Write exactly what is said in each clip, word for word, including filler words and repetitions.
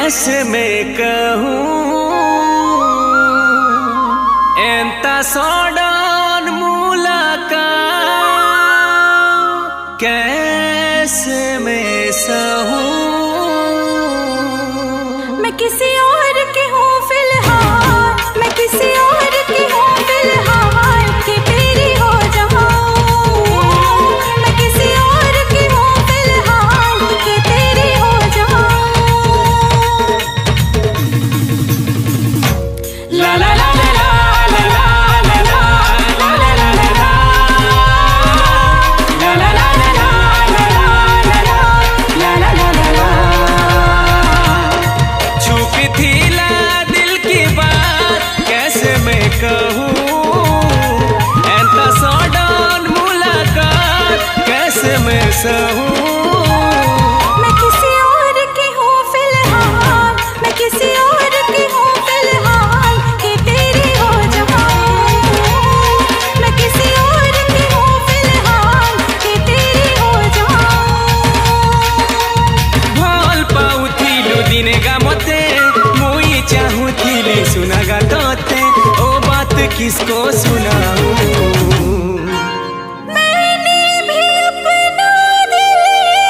कैसे मैं कहूँ एंता सडन मुलाकात कैसे मैं सहूँ। मैं किसी और की हूँ फिलहाल, मैं किसी और की हूँ फिलहाल कि तेरी हो जाऊँ। मैं किसी और की हूँ फिलहाल कि तेरी हो जाऊँ। ला ला ला ला ला ला ला ला ला ला ला ला ला ला एंता सडन मुलाकात कैसे मैं सहूँ। मैं किसी और की हूँ फिलहाल, मैं किसी और की हूँ फिलहाल कि तेरी हो जाऊँ। मैं किसी और की हूँ फिलहाल कि तेरी हो जाऊँ। भल पाउथिलु दिने गामते मुई चाहुथिली सुनागा तोते ओ बात किसको सुनाऊं। मैंने भी अपना दिल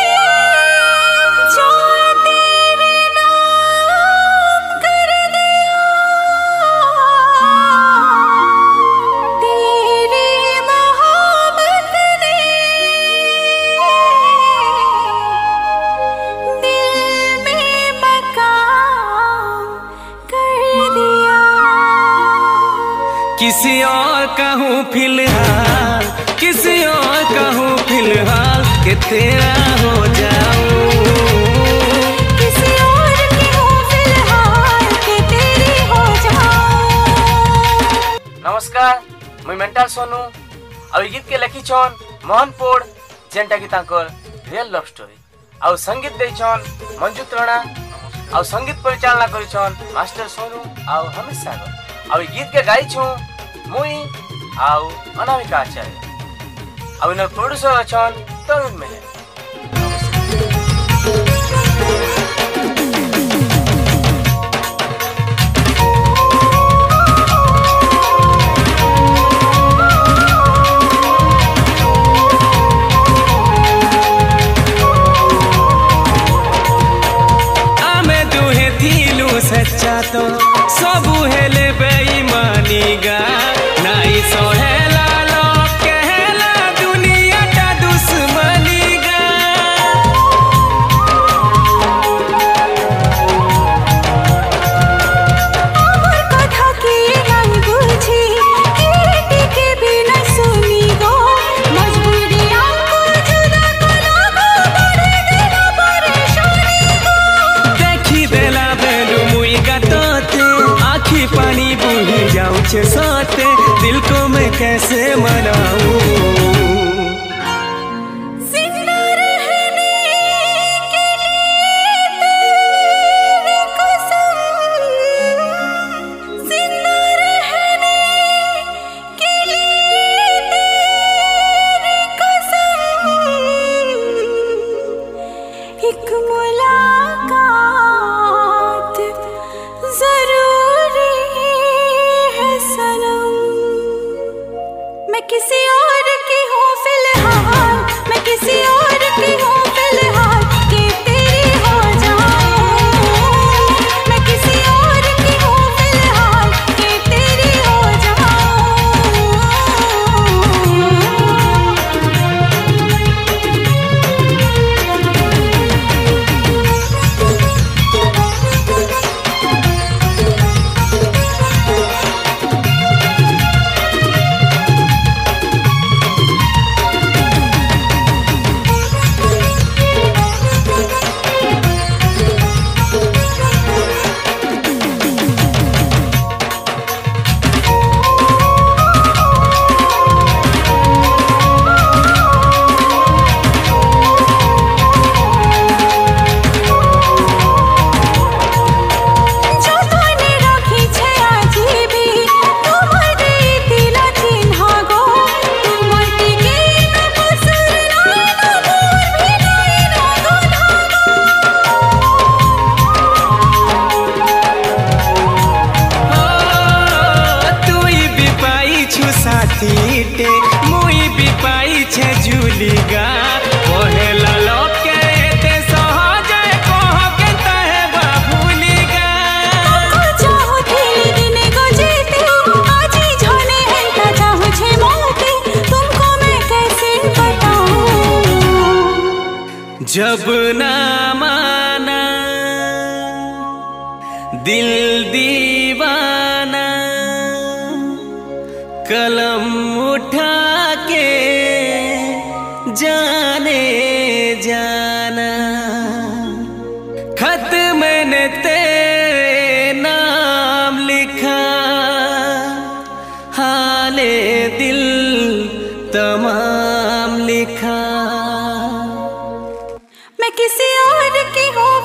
जो तेरे नाम कर दिया। तेरी मोहब्बत ने दिल में मकाम कर दिया। किसी और कहूँ फिलहाल, किसी और कहूँ फिलहाल कि तेरा हो जाऊं। किसी और की हूँ फिलहाल कि तेरी हो जाऊं। नमस्कार, मुई मेंटल सोनू और गीत के लिखी छन मोहन पोड़ जेंटा की तांकर रियल लव स्टोरी और संगीत दे छन मंजूत राणा और संगीत परिचालना करी छन मास्टर सोनू और हमीद सागर और गीत के गाई छु मुई और अनामिका आचार्य और इन प्रोड्यूसर छन तरुण मेहर। आमे दुहे थिलु सच्चा तो सबु हेले बेईमानी गा नाई सोहेला लोग कहेला दुनिया का दुश्मनी गा। আমার কথা কি নাই বুঝি কেটে কে বিনা শুনি গো মজবুরি আমকো जुदा करो गो बड़े दिन परेशानी गो। देखी देला बेलु मुई गातोते आखी पानी जब ना माना दिल दीवाना, कलम उठा के जाने जाना, खत मैंने तेरे नाम लिखा, हाले दिल तमाम लिखा। मैं किसी और की हूँ